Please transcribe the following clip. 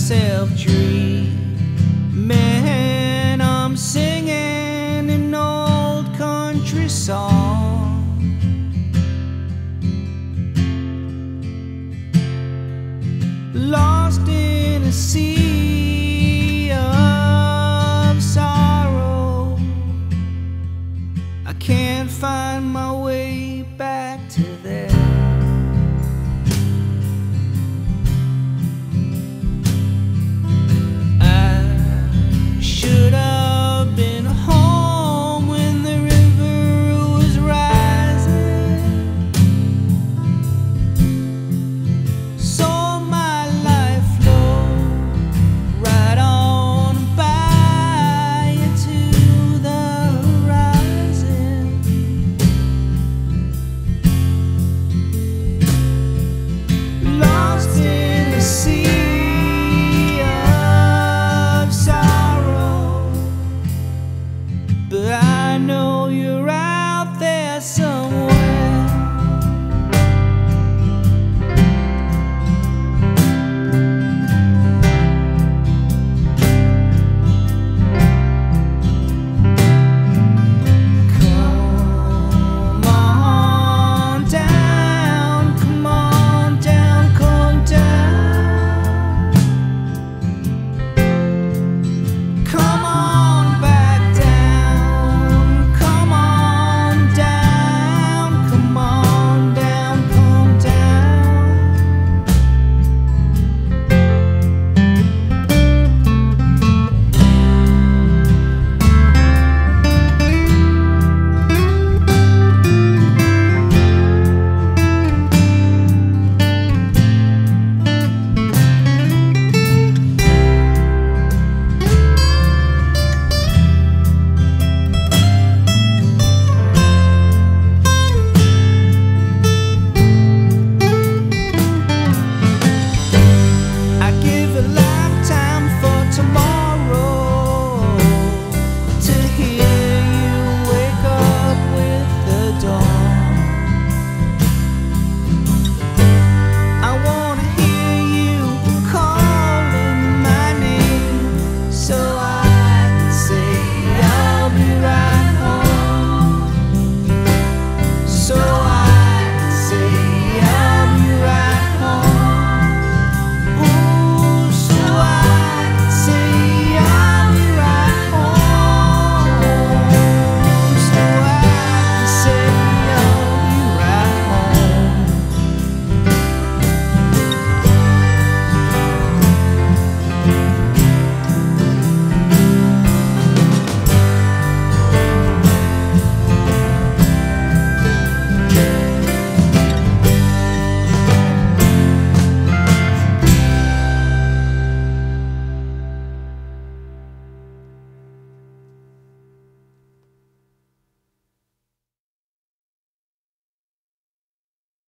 myself dream. Man, I'm singing an old country song. Lost in a sea of sorrow, I can't find my way back to there. I should have been home when the river was rising, so my life flowed right on by to the horizon. Lost in the sea of sorrow, but